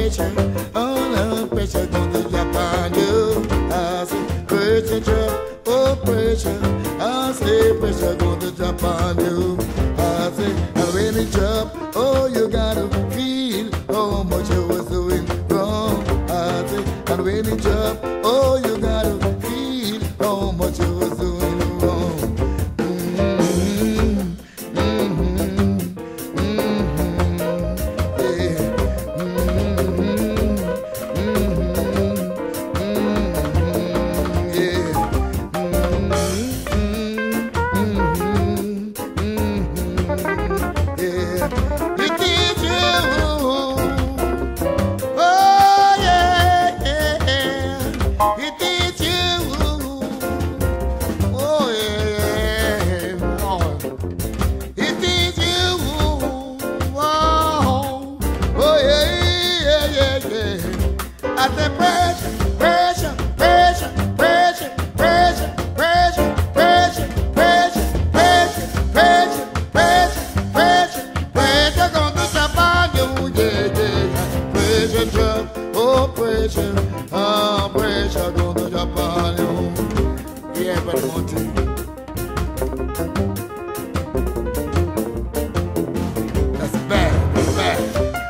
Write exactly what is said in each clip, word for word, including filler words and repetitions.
pressure, all the pressure gonna drop on you. I say pressure drop, oh pressure, I say pressure gonna drop on you. I say and when it drop, oh you gotta feel how much you was doing wrong. I say and when it drop, oh you gotta feel how much you was doing wrong. Mm-hmm. Mm-hmm. I said pressure, pressure, pressure, pressure, pressure, pressure, pressure, pressure, pressure, pressure, pressure, pressure, pressure gonna drop on you, yeah, yeah. Pressure drop, oh pressure, oh pressure gonna drop on you. Yeah, but one thing. That's bad, that's bad.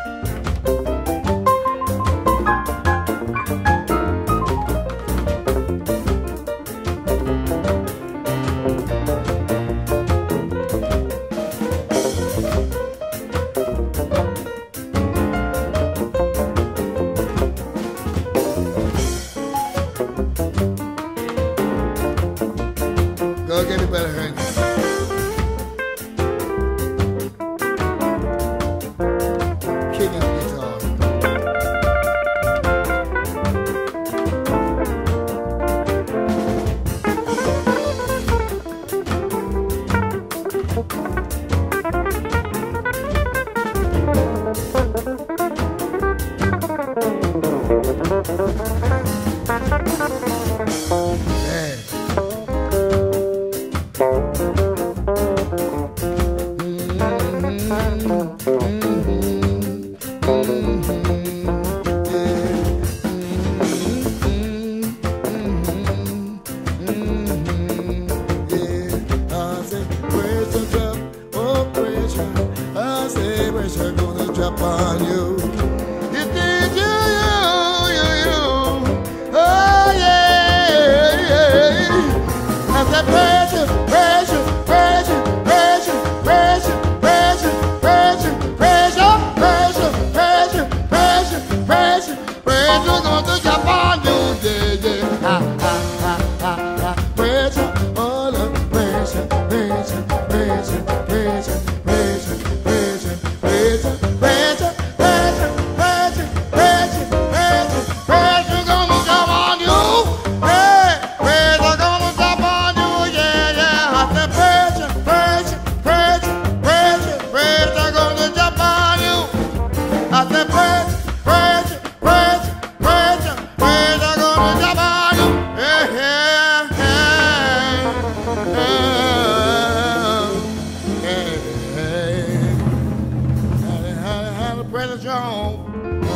Go get it better, Hank. King of guitar. Man. Pressure gonna drop on you. You did you, you, you, you. Oh yeah, yeah. I said pressure, pressure, pressure, pressure, pressure, pressure, pressure, pressure, pressure, pressure, pressure, pressure, pressure gonna drop on you. Yeah, yeah. Ha, ha, ha, ha, ha. Pressure, all the pressure, pressure, pressure, pressure, pressure, pressure. Pressure, pressure, pressure, pressure, pressure, pressure, pressure gonna drop on you. Hey, pressure gonna drop on you, yeah, yeah. I said pressure, pressure, pressure, pressure, pressure gonna drop on you. I said pressure, pressure, pressure, pressure, pressure gonna drop on you. Yeah, yeah, yeah, yeah, yeah. Pressure on.